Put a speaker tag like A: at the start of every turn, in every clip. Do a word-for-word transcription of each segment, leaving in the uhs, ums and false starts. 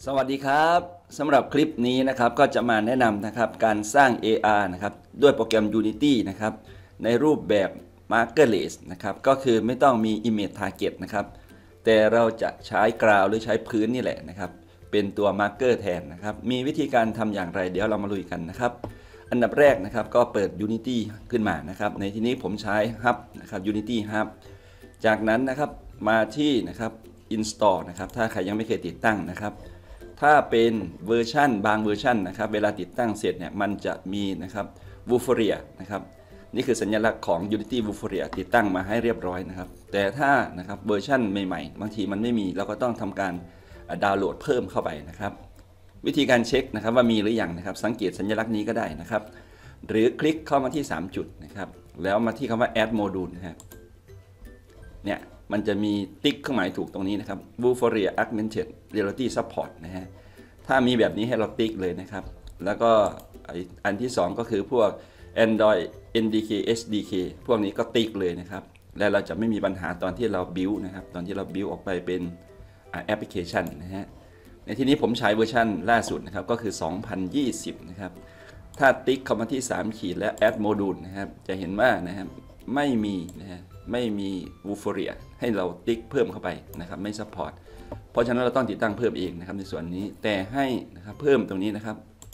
A: สวัสดีครับสำหรับคลิปนี้นะครับก็จะมาแนะนำนะครับการสร้าง เอ อาร์ นะครับด้วยโปรแกรม Unity นะครับในรูปแบบ Markerless นะครับก็คือไม่ต้องมี Image Target นะครับแต่เราจะใช้กราวหรือใช้พื้นนี่แหละนะครับเป็นตัว Marker แทนนะครับมีวิธีการทำอย่างไรเดี๋ยวเรามาลุยกันนะครับอันดับแรกนะครับก็เปิด Unity ขึ้นมานะครับในที่นี้ผมใช้ Hub นะครับ Unity Hub จากนั้นนะครับมาที่นะครับ Install นะครับถ้าใครยังไม่เคยติดตั้งนะครับถ้าเป็นเวอร์ชันบางเวอร์ชันนะครับเวลาติดตั้งเสร็จเนี่ยมันจะมีนะครับ Vuforia นะครับนี่คือสัญลักษณ์ของ Unity Vuforia ติดตั้งมาให้เรียบร้อยนะครับแต่ถ้านะครับเวอร์ชันใหม่ๆบางทีมันไม่มีเราก็ต้องทำการดาวน์โหลดเพิ่มเข้าไปนะครับวิธีการเช็คนะครับว่ามีหรือยังนะครับสังเกตสัญลักษณ์นี้ก็ได้นะครับหรือคลิกเข้ามาที่สามจุดนะครับแล้วมาที่คำว่า add module นะครับเนี่ยมันจะมีติ๊กเครื่องหมายถูกตรงนี้นะครับ Vuforia Augmented Reality Support นะฮะถ้ามีแบบนี้ให้เราติ๊กเลยนะครับแล้วก็อันที่สองก็คือพวก Android เอ็น ดี เค เอส ดี เค พวกนี้ก็ติ๊กเลยนะครับและเราจะไม่มีปัญหาตอนที่เรา build นะครับตอนที่เรา build ออกไปเป็นแอปพลิเคชันนะฮะในที่นี้ผมใช้เวอร์ชันล่าสุดนะครับก็คือสองพันยี่สิบนะครับถ้าติ๊กเข้ามาที่สามขีดและ add module นะครับจะเห็นว่านะครับไม่มีนะฮะไม่มี Vuforia ให้เราติ๊กเพิ่มเข้าไปนะครับไม่ซัพพอร์ตเพราะฉะนั้นเราต้องติดตั้งเพิ่มเองนะครับในส่วนนี้แต่ให้นะครับเพิ่มตรงนี้นะครับ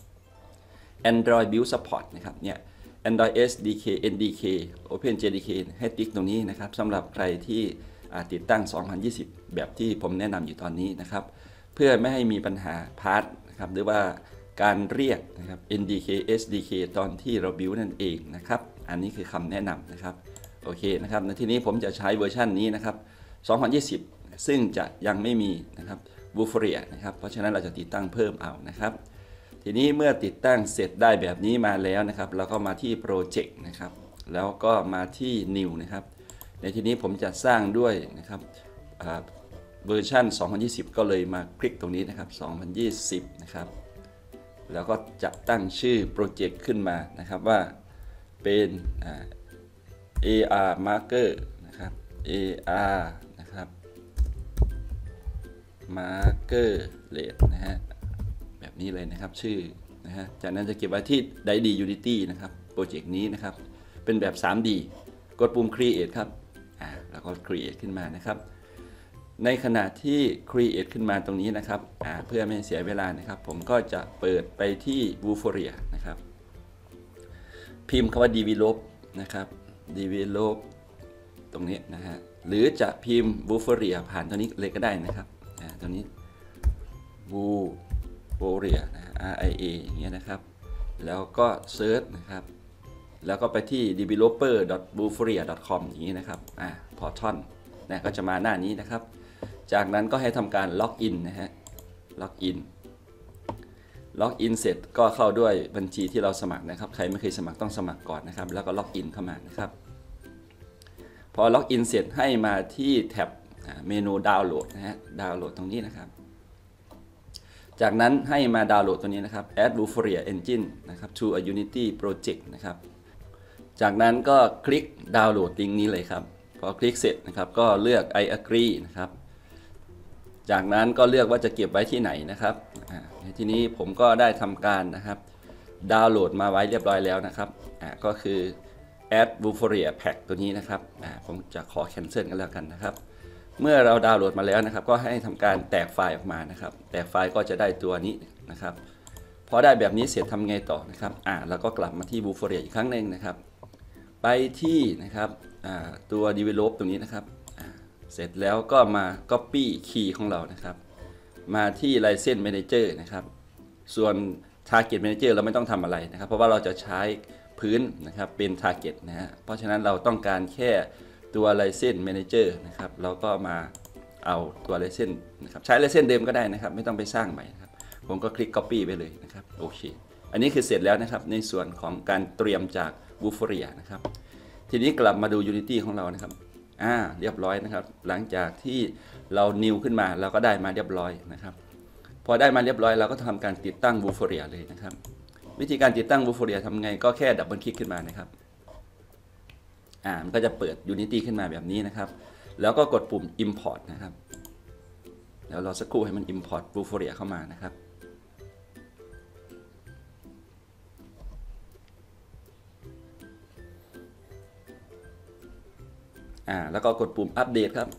A: Android Build Support นะครับเนี่ย Android เอส ดี เค เอ็น ดี เค Open เจ ดี เค ให้ติ๊กตรงนี้นะครับสำหรับใครที่ติดตั้งสองพันยี่สิบแบบที่ผมแนะนำอยู่ตอนนี้นะครับเพื่อไม่ให้มีปัญหาพาร์ทนะครับหรือว่าการเรียกนะครับ เอ็น ดี เค เอส ดี เค ตอนที่เรา build นั่นเองนะครับอันนี้คือคำแนะนำนะครับโอเคนะครับในที่นี้ผมจะใช้เวอร์ชันนี้นะครับสองพันยี่สิบซึ่งจะยังไม่มีนะครับ Vuforia นะครับเพราะฉะนั้นเราจะติดตั้งเพิ่มเอานะครับทีนี้เมื่อติดตั้งเสร็จได้แบบนี้มาแล้วนะครับเราก็มาที่โปรเจกต์นะครับแล้วก็มาที่ New นะครับในที่นี้ผมจะสร้างด้วยนะครับเวอร์ชันสองพันยี่สิบก็เลยมาคลิกตรงนี้นะครับสองพันยี่สิบนะครับแล้วก็จะตั้งชื่อโปรเจกต์ขึ้นมานะครับว่าเป็น เอ อาร์ Marker นะครับ เอ อาร์ นะครับ Markerless นะฮะแบบนี้เลยนะครับชื่อนะฮะจากนั้นจะเก็บไว้ที่ ไดดี Unity นะครับโปรเจกต์นี้นะครับเป็นแบบ ทรีดี กดปุ่ม Create ครับอ่าแล้วก็ Create ขึ้นมานะครับในขณะที่ Create ขึ้นมาตรงนี้นะครับอ่าเพื่อไม่ให้เสียเวลานะครับผมก็จะเปิดไปที่ Vuforia นะครับพิมพ์คำว่า develop นะครับ develop ตรงนี้นะฮะหรือจะพิมพ์ Vuforia ผ่านตัวนี้เลยก็ได้นะครับอ่าตัวนี้ Vuforia นะ R I A อย่างเงี้ยนะครับแล้วก็ search นะครับแล้วก็ไปที่ ดีเวลลอปเปอร์ ดอท วูโฟเรีย ดอท คอม อย่างนี้นะครับอ่า portal นะก็จะมาหน้านี้นะครับจากนั้นก็ให้ทำการล็อกอินนะฮะล็อกอินล็อกอินเสร็จก็เข้าด้วยบัญชีที่เราสมัครนะครับใครไม่เคยสมัครต้องสมัครก่อนนะครับแล้วก็ล็อกอินเข้ามานะครับพอล็อกอินเสร็จให้มาที่แท็บเมนูดาวน์โหลดนะฮะดาวน์โหลดตรงนี้นะครับจากนั้นให้มาดาวน์โหลดตัวนี้นะครับ Add Vuforia Engine นะครับ to a Unity Project นะครับจากนั้นก็คลิกดาวน์โหลดลิงก์นี้เลยครับพอคลิกเสร็จนะครับก็เลือก I agree นะครับจากนั้นก็เลือกว่าจะเก็บไว้ที่ไหนนะครับในที่นี้ผมก็ได้ทำการนะครับดาวน์โหลดมาไว้เรียบร้อยแล้วนะครับก็คือ Add Vuforia Pack ตัวนี้นะครับผมจะขอ cancel กันแล้วกันนะครับเมื่อเราดาวน์โหลดมาแล้วนะครับก็ให้ทำการแตกไฟล์ออกมานะครับแตกไฟล์ก็จะได้ตัวนี้นะครับพอได้แบบนี้เสร็จทำไงต่อนะครับอ่าแล้วก็กลับมาที่ Vuforia อีกครั้งหนึ่งนะครับไปที่นะครับตัว develop ตรงนี้นะครับเสร็จแล้วก็มา copy key ของเรานะครับมาที่ license manager นะครับส่วน target manager เราไม่ต้องทำอะไรนะครับเพราะว่าเราจะใช้พื้นนะครับเป็น target นะฮะเพราะฉะนั้นเราต้องการแค่ตัว license manager นะครับเราก็มาเอาตัว license นะครับใช้ license เดิมก็ได้นะครับไม่ต้องไปสร้างใหม่นะครับผมก็คลิก copy ไปเลยนะครับโอเคอันนี้คือเสร็จแล้วนะครับในส่วนของการเตรียมจาก Vuforia นะครับทีนี้กลับมาดู Unity ของเรานะครับอ่าเรียบร้อยนะครับหลังจากที่เรา new ขึ้นมาเราก็ได้มาเรียบร้อยนะครับพอได้มาเรียบร้อยเราก็ทำการติดตั้ง Vuforia เลยนะครับวิธีการติดตั้ง Vuforia ทำไงก็แค่ดับเบิลคลิกขึ้นมานะครับอ่ามันก็จะเปิด Unity ขึ้นมาแบบนี้นะครับแล้วก็กดปุ่ม import นะครับเดี๋ยวรอสักครู่ให้มัน import Vuforia เข้ามานะครับอ่าแล้วก็กดปุ่มอัปเดตครับ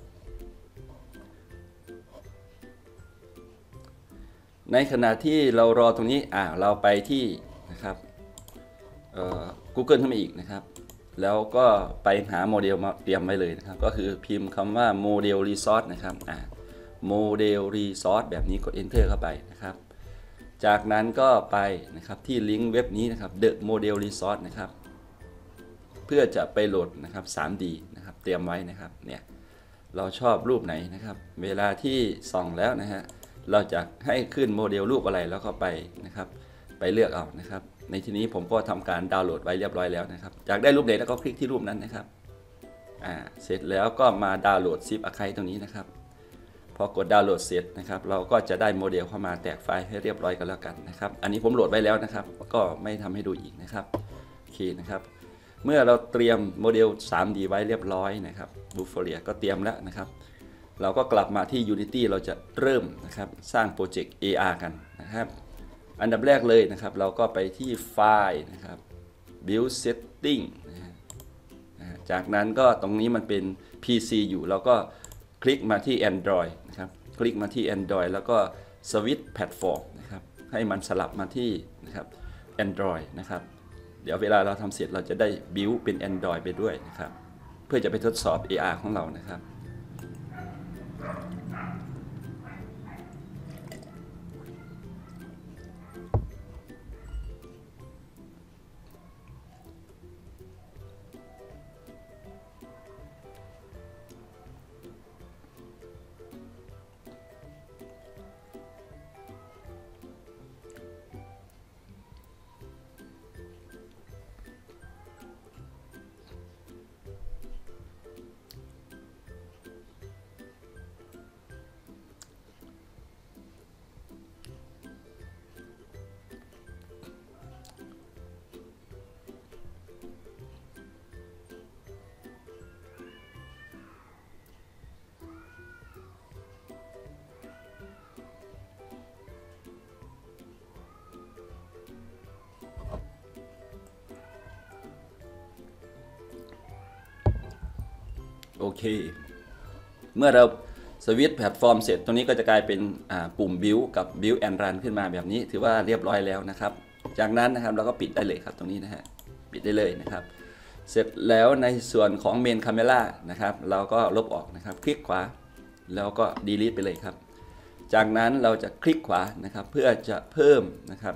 A: ในขณะที่เรารอตรงนี้อ่าเราไปที่นะครับเอ่อ Google ขึ้นมาอีกนะครับแล้วก็ไปหาโมเดลมาเตรียมไว้เลยนะครับก็คือพิมพ์คำว่าโมเดลรีซอสนะครับอ่าโมเดลรีซอสแบบนี้กด Enter เข้าไปนะครับจากนั้นก็ไปนะครับที่ลิงก์เว็บนี้นะครับ The Model Resource นะครับเพื่อจะไปโหลดนะครับ ทรี ดี นะครับเตรียมไว้นะครับเนี่ยเราชอบรูปไหนนะครับเวลาที่ส่องแล้วนะฮะเราจะให้ขึ้นโมเดลรูปอะไรแล้วก็ไปนะครับไปเลือกเอานะครับในที่นี้ผมก็ทำการดาวน์โหลดไว้เรียบร้อยแล้วนะครับอยากได้รูปไหนแล้วก็คลิกที่รูปนั้นนะครับอ่าเสร็จแล้วก็มาดาวน์โหลด ซิป Archive ตรงนี้นะครับพอกดดาวน์โหลดเสร็จนะครับเราก็จะได้โมเดลเข้ามาแตกไฟล์ให้เรียบร้อยกันแล้วกันนะครับอันนี้ผมโหลดไว้แล้วนะครับก็ไม่ทำให้ดูอีกนะครับโอเคนะครับเมื่อเราเตรียมโมเดล ทรี ดี ไว้เรียบร้อยนะครับ Vuforia ก็เตรียมแล้วนะครับเราก็กลับมาที่ Unity เราจะเริ่มนะครับสร้างโปรเจกต์ เอ อาร์ กันนะครับอันดับแรกเลยนะครับเราก็ไปที่ไฟล์นะครับ Build Setting นะฮะจากนั้นก็ตรงนี้มันเป็น พี ซี อยู่เราก็คลิกมาที่ Android นะครับคลิกมาที่ Android แล้วก็ Switch Platform นะครับให้มันสลับมาที่นะครับ Android นะครับเดี๋ยวเวลาเราทำเสร็จเราจะได้ Build เป็น Android ไปด้วยนะครับเพื่อจะไปทดสอบ เอ อาร์ ของเรานะครับโอเคเมื่อเราสวิตช์แพลตฟอร์มเสร็จตรงนี้ก็จะกลายเป็นปุ่ม Build กับ Build and Run ขึ้นมาแบบนี้ถือว่าเรียบร้อยแล้วนะครับจากนั้นนะครับเราก็ปิดได้เลยครับตรงนี้นะฮะปิดได้เลยนะครับเสร็จแล้วในส่วนของ Main Camera นะครับเราก็ลบออกนะครับคลิกขวาแล้วก็ Delete ไปเลยครับจากนั้นเราจะคลิกขวานะครับเพื่อจะเพิ่มนะครับ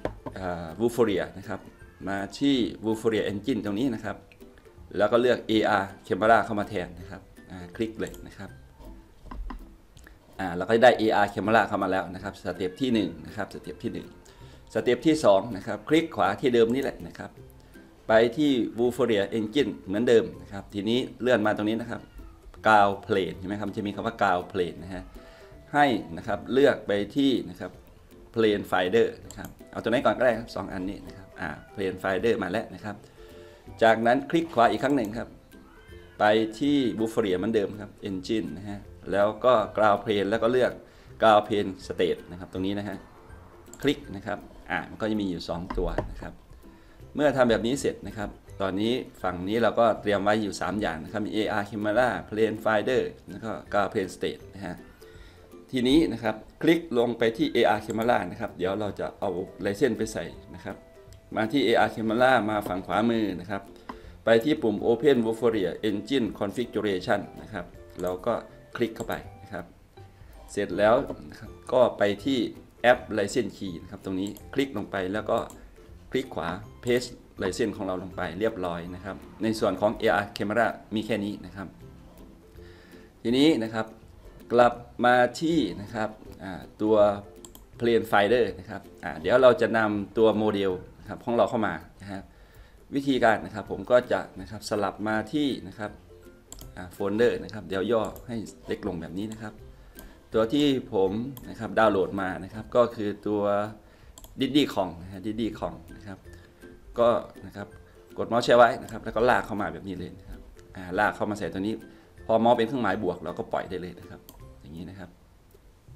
A: Vuforia นะครับมาที่ Vuforia Engine ตรงนี้นะครับแล้วก็เลือก เอ อาร์ Camera เข้ามาแทนนะครับคลิกเลยนะครับอ่าเราก็ได้ เอ อาร์ Camera เข้ามาแล้วนะครับสเต็ปที่หนึ่งนะครับสเต็ปที่หนึ่งสเต็ปที่สองนะครับคลิกขวาที่เดิมนี่แหละนะครับไปที่ Vuforia Engine เหมือนเดิมนะครับทีนี้เลื่อนมาตรงนี้นะครับ Ground Plane ใช่ไหมครับจะมีคำว่า Ground Plane นะฮะให้นะครับเลือกไปที่นะครับ Plane Finder นะครับเอาตัวไหนก่อนก็ได้ครับสองอันนี้นะครับอ่า Plane Finder มาแล้วนะครับจากนั้นคลิกขวาอีกครั้งหนึ่งครับไปที่ Vuforia เหมือนเดิมครับ Engine นะฮะแล้วก็ Ground Plane แล้วก็เลือก Ground Plane State นะครับตรงนี้นะฮะคลิกนะครับอ่ามันก็จะมีอยู่สองตัวนะครับเมื่อทำแบบนี้เสร็จนะครับตอนนี้ฝั่งนี้เราก็เตรียมไว้อยู่สามอย่างนะครับมี เอ อาร์ Camera Plane Finder แล้วก็ Ground Plane State นะฮะทีนี้นะครับคลิกลงไปที่ เอ อาร์ Camera นะครับเดี๋ยวเราจะเอาลายเส้นไปใส่นะครับมาที่ เอ อาร์ Camera มาฝั่งขวามือนะครับไปที่ปุ่ม Open Vuforia Engine Configuration นะครับแล้วก็คลิกเข้าไปนะครับเสร็จแล้วนะครับก็ไปที่แอป License Key นะครับตรงนี้คลิกลงไปแล้วก็คลิกขวา Paste License ของเราลงไปเรียบร้อยนะครับในส่วนของ เอ อาร์ Camera มีแค่นี้นะครับทีนี้นะครับกลับมาที่นะครับตัว Plane Finder นะครับเดี๋ยวเราจะนำตัวโมเดลนะครับของเราเข้ามานะครับวิธีการนะครับผมก็จะนะครับสลับมาที่นะครับโฟลเดอร์นะครับเดี๋ยวย่อให้เล็กลงแบบนี้นะครับตัวที่ผมนะครับดาวน์โหลดมานะครับก็คือตัวดิดดี้คองนะฮะดิดดี้คองนะครับก็นะครับกดเมาส์แช่ไว้นะครับแล้วก็ลากเข้ามาแบบนี้เลยนะครับลากเข้ามาใส่ตัวนี้พอเมาส์เป็นเครื่องหมายบวกเราก็ปล่อยได้เลยนะครับอย่างนี้นะครับ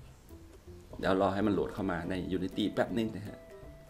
A: เดี๋ยวรอให้มันโหลดเข้ามาใน Unity แป๊บนึงนะฮะ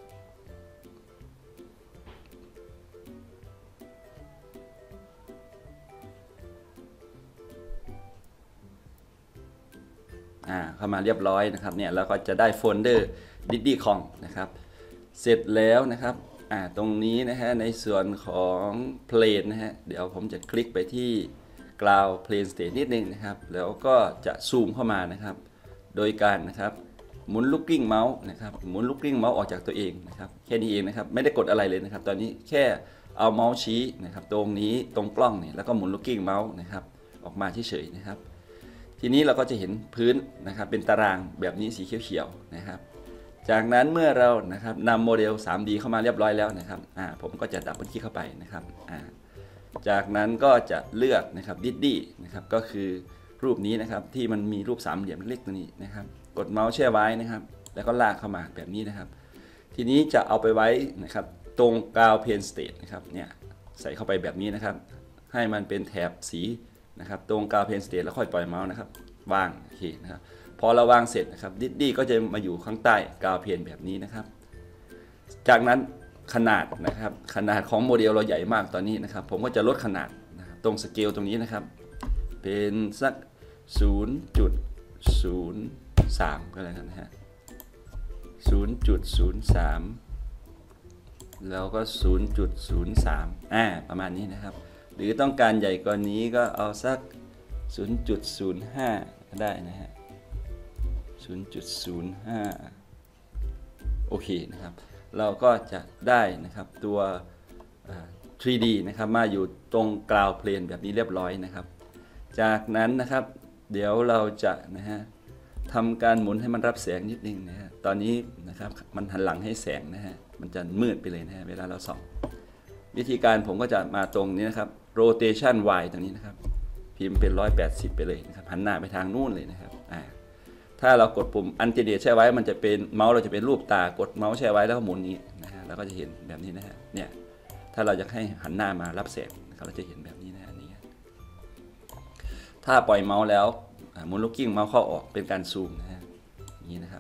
A: อ่าเข้ามาเรียบร้อยนะครับเนี่ยเราก็จะได้โฟลเดอร์ diddycon นะครับเสร็จแล้วนะครับอ่าตรงนี้นะฮะในส่วนของ plane นะฮะเดี๋ยวผมจะคลิกไปที่ ground plane state นิดนึงนะครับแล้วก็จะซูมเข้ามานะครับโดยการนะครับหมุนลูกกลิ้งเมาส์นะครับหมุนลูกกลิ้งเมาส์ออกจากตัวเองนะครับแค่นี้เองนะครับไม่ได้กดอะไรเลยนะครับตอนนี้แค่เอาเมาส์ชี้นะครับตรงนี้ตรงกล้องนี่แล้วก็หมุนลูกกลิ้งเมาส์นะครับออกมาเฉยๆนะครับทีนี้เราก็จะเห็นพื้นนะครับเป็นตารางแบบนี้สีเขียวๆนะครับจากนั้นเมื่อเรานะครับนำโมเดล ทรีดี เข้ามาเรียบร้อยแล้วนะครับอ่าผมก็จะดับเบิลคลิกเข้าไปนะครับอ่าจากนั้นก็จะเลือกนะครับดิดดี้นะครับก็คือรูปนี้นะครับที่มันมีรูปสามเหลี่ยมเล็กตัวนี้นะครับกดเมาส์แช่ไว้นะครับแล้วก็ลากเข้ามาแบบนี้นะครับทีนี้จะเอาไปไว้นะครับตรงกาวเพนสเตทนะครับเนี่ยใส่เข้าไปแบบนี้นะครับให้มันเป็นแถบสีนะครับตรงกาวเพนสเตทแล้วค่อยปล่อยเมาส์นะครับวางโอเคนะครับพอเราวางเสร็จนะครับดิดดี้ก็จะมาอยู่ข้างใต้กาวเพนแบบนี้นะครับจากนั้นขนาดนะครับขนาดของโมเดลเราใหญ่มากตอนนี้นะครับผมก็จะลดขนาดตรงสเกลตรงนี้นะครับเป็นสัก ศูนย์จุดศูนย์สาม ก็แล้วกันนะฮะ ศูนย์จุดศูนย์สาม แล้วก็ ศูนย์จุดศูนย์สาม อ่าประมาณนี้นะครับหรือต้องการใหญ่กว่านี้ก็เอาสัก ศูนย์จุดศูนย์ห้า ก็ได้นะฮะ ศูนย์จุดศูนย์ห้า โอเคนะครับเราก็จะได้นะครับตัว ทรีดี นะครับมาอยู่ตรงกราวเพลนแบบนี้เรียบร้อยนะครับจากนั้นนะครับเดี๋ยวเราจะนะฮะทำการหมุนให้มันรับแสงนิดนึงนะฮะตอนนี้นะครับมันหันหลังให้แสงนะฮะมันจะมืดไปเลยนะฮะเวลาเราส่องวิธีการผมก็จะมาตรงนี้นะครับ rotation y ตรงนี้นะครับพิมพ์เป็นหนึ่งร้อยแปดสิบไปเลยนะครับหันหน้าไปทางนู่นเลยนะครับอ่าถ้าเรากดปุ่ม Anti-Date แช่ไว้มันจะเป็นเมาส์เราจะเป็นรูปตากดเมาส์แช่ไว้แล้วก็หมุนนี้นะฮะเราก็จะเห็นแบบนี้นะฮะเนี่ยถ้าเราอยากให้หันหน้ามารับแสงเราจะเห็นแบบนี้นะนี่ถ้าปล่อยเมาส์แล้วหมุนลูกกิ้งเมาส์เข้าออกเป็นการซูมนะฮะนี้นะครับ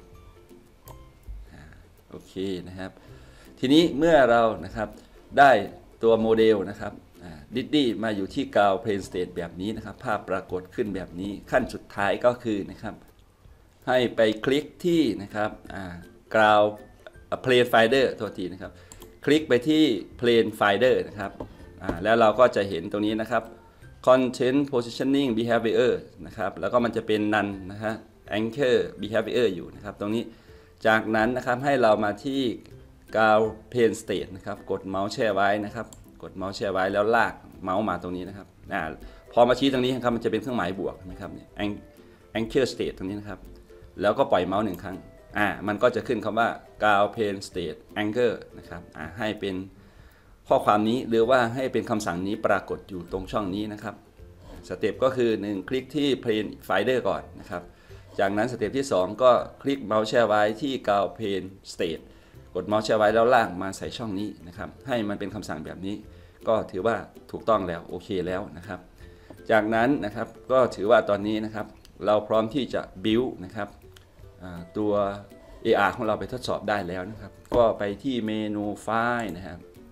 A: โอเคนะครับทีนี้เมื่อเรานะครับได้ตัวโมเดลนะครับดิดดี้มาอยู่ที่กราวเพลนสเตทแบบนี้นะครับภาพปรากฏขึ้นแบบนี้ขั้นสุดท้ายก็คือนะครับให้ไปคลิกที่นะครับกราวเพลนไฟเดอร์ตัวทีนะครับคลิกไปที่ Plane Finder นะครับแล้วเราก็จะเห็นตรงนี้นะครับ Content Positioning Behavior นะครับแล้วก็มันจะเป็น None นะฮะ Anchor Behavior อยู่นะครับตรงนี้จากนั้นนะครับให้เรามาที่ Ground Plane State นะครับกดเมาส์แช่ไว้นะครับกดเมาส์แช่ไว้แล้วลากเมาส์มาตรงนี้นะครับอ่าพอมาชี้ตรงนี้ครับมันจะเป็นเครื่องหมายบวกนะครับ Anchor State ตรงนี้นะครับแล้วก็ปล่อยเมาส์หนึ่งครั้งอ่ามันก็จะขึ้นคำว่า ground plane state anchor นะครับอ่าให้เป็นข้อความนี้หรือว่าให้เป็นคำสั่งนี้ปรากฏอยู่ตรงช่องนี้นะครับสเต็ปก็คือหนึ่งคลิกที่ plane finder ก่อนนะครับจากนั้นสเต็ปที่สองก็คลิกเมาส์แช่ไว้ที่ ground plane state กดเมาส์แช่ไว้แล้วลากมาใส่ช่องนี้นะครับให้มันเป็นคำสั่งแบบนี้ก็ถือว่าถูกต้องแล้วโอเคแล้วนะครับจากนั้นนะครับก็ถือว่าตอนนี้นะครับเราพร้อมที่จะ build นะครับตัว เอ อาร์ ของเราไปทดสอบได้แล้วนะครับก็ไปที่เมนูไฟล์นะครับ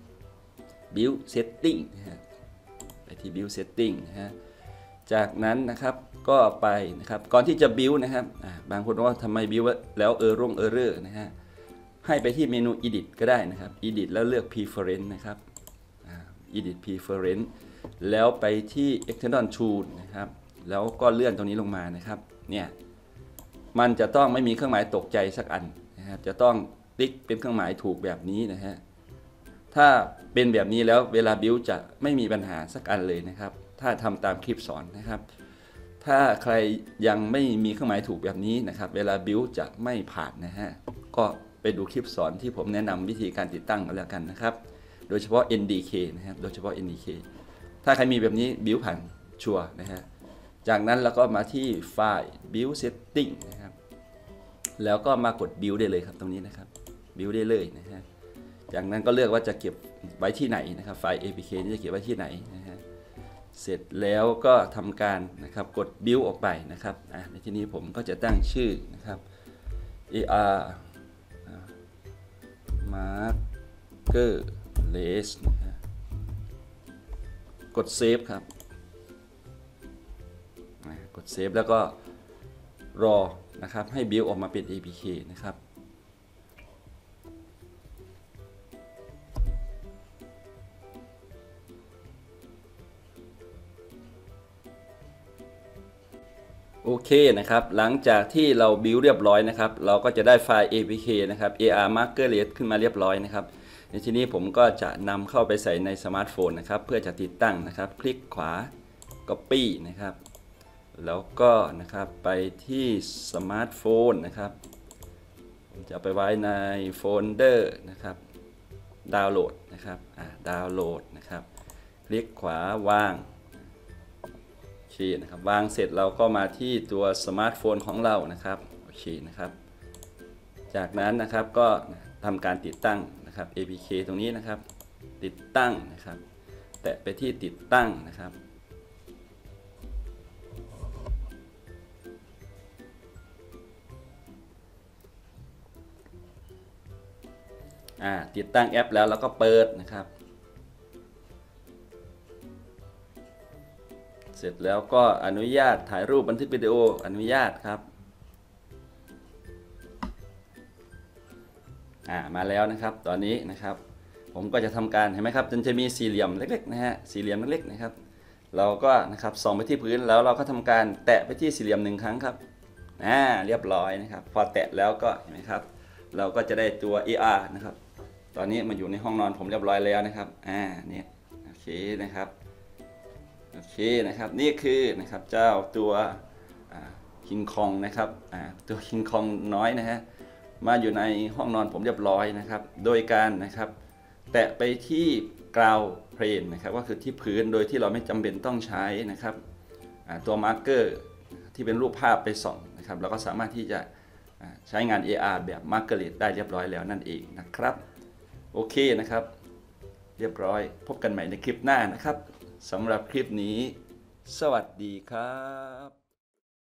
A: build setting นะฮะไปที่ build setting นะฮะจากนั้นนะครับก็ไปนะครับก่อนที่จะ build นะครับบางคนว่าทำไม build แล้วเออร์ร่งเออร์เรอร์นะฮะให้ไปที่เมนู edit ก็ได้นะครับ edit แล้วเลือก preference นะครับ edit preference แล้วไปที่ external tool นะครับแล้วก็เลื่อนตรงนี้ลงมานะครับเนี่ยมันจะต้องไม่มีเครื่องหมายตกใจสักอันนะครับจะต้องติ๊กเป็นเครื่องหมายถูกแบบนี้นะฮะถ้าเป็นแบบนี้แล้วเวลาบิวจะไม่มีปัญหาสักอันเลยนะครับถ้าทำตามคลิปสอนนะครับถ้าใครยังไม่มีเครื่องหมายถูกแบบนี้นะครับเวลาบิวจะไม่ผ่านนะฮะก็ไปดูคลิปสอนที่ผมแนะนำวิธีการติดตั้งกันแล้วกันนะครับโดยเฉพาะ เอ็น ดี เค นะครับโดยเฉพาะ เอ็น ดี เค ถ้าใครมีแบบนี้บิวผ่านชัวร์นะฮะจากนั้นเราก็มาที่ไฟล์ build setting นะครับแล้วก็มากด build ได้เลยครับตรงนี้นะครับ build ได้เลยนะฮะจากนั้นก็เลือกว่าจะเก็บไว้ที่ไหนนะครับไฟล์ เอ พี เค นี่จะเก็บไว้ที่ไหนนะฮะเสร็จแล้วก็ทำการนะครับกด build ออกไปนะครับอ่ะในที่นี้ผมก็จะตั้งชื่อนะครับเอ อาร์ Markerless กดเซฟครับกดเซฟแล้วก็รอนะครับให้บิลออกมาเป็น เอ พี เค นะครับโอเคนะครับหลังจากที่เราบิลเรียบร้อยนะครับเราก็จะได้ไฟล์ เอ พี เค นะครับ เอ อาร์ Markerless ขึ้นมาเรียบร้อยนะครับในที่นี้ผมก็จะนำเข้าไปใส่ในสมาร์ทโฟนนะครับเพื่อจะติดตั้งนะครับคลิกขวา Copy นะครับแล้วก็นะครับไปที่สมาร์ทโฟนนะครับผมจะไปไว้ในโฟลเดอร์นะครับดาวน์โหลดนะครับดาวน์โหลดนะครับคลิกขวาวางโอเคนะครับวางเสร็จเราก็มาที่ตัวสมาร์ทโฟนของเรานะครับโอเคนะครับจากนั้นนะครับก็ทำการติดตั้งนะครับ เอ พี เค ตรงนี้นะครับติดตั้งนะครับแตะไปที่ติดตั้งนะครับติดตั้งแอปแล้วแล้วก็เปิดนะครับเสร็จแล้วก็อนุญาตถ่ายรูปบันทึกวิดีโออนุญาตครับอ่ามาแล้วนะครับตอนนี้นะครับผมก็จะทำการเห็นไหมครับจนจะมีสี่เหลี่ยมเล็กๆนะฮะสี่เหลี่ยมเล็กๆนะครับเราก็นะครับส่องไปที่พื้นแล้วเราก็ทำการแตะไปที่สี่เหลี่ยมหนึ่งครั้งครับอ่าเรียบร้อยนะครับพอแตะแล้วก็เห็นไหมครับเราก็จะได้ตัว เอ อาร์ นะครับตอนนี้มาอยู่ในห้องนอนผมเรียบร้อยแล้วนะครับอ่าเนี่ยโอเคนะครับโอเคนะครับนี่คือนะครับเจ้าตัวคิงคองนะครับตัวคิงคองน้อยนะฮะมาอยู่ในห้องนอนผมเรียบร้อยนะครับโดยการนะครับแตะไปที่กราวเพลนนะครับก็คือที่พื้นโดยที่เราไม่จำเป็นต้องใช้นะครับตัวมาร์กเกอร์ที่เป็นรูปภาพไปส่องนะครับเราก็สามารถที่จะใช้งาน เอ อาร์ แบบ Markerless ได้เรียบร้อยแล้วนั่นเองนะครับโอเคนะครับเรียบร้อยพบกันใหม่ในคลิปหน้านะครับสำหรับคลิปนี้สวัสดีครับ